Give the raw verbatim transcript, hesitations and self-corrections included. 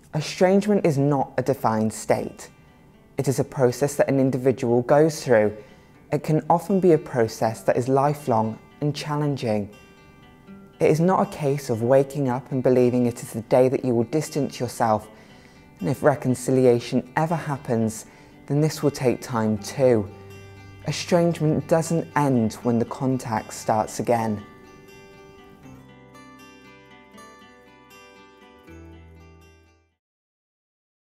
Estrangement is not a defined state. It is a process that an individual goes through. It can often be a process that is lifelong and challenging. It is not a case of waking up and believing it is the day that you will distance yourself, and if reconciliation ever happens, then this will take time too. Estrangement doesn't end when the contact starts again.